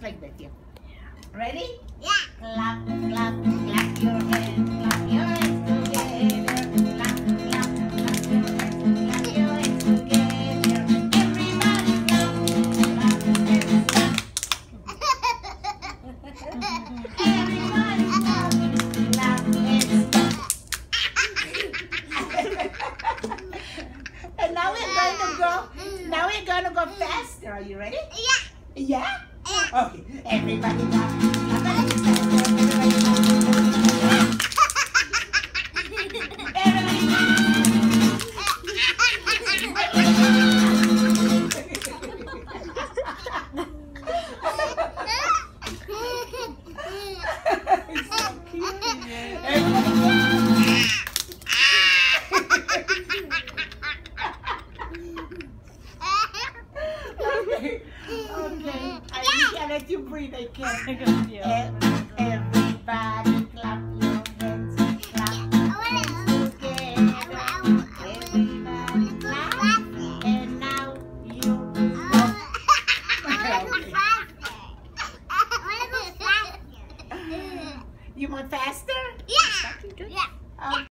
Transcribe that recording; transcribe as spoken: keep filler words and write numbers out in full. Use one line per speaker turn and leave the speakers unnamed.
like that, yeah. Ready?
Yeah.
Clap, clap, clap your hands, clap your hands together. Clap, clap, clap your hands, clap your hands together. Everybody clap, clap and stop. Everybody clap, clap and stop. And now we're going to go, now we're going to go faster. Are you ready?
Yeah.
Yeah? Okay. Everybody clap, clap and stop. Everybody clap. Everybody It's so cute. Everybody Okay. Okay. I can't let you breathe. I can't. Ev- Everybody clap your hands. Clap hands together. Everybody clap. And now you You want faster?
Yeah. Yeah.
Okay.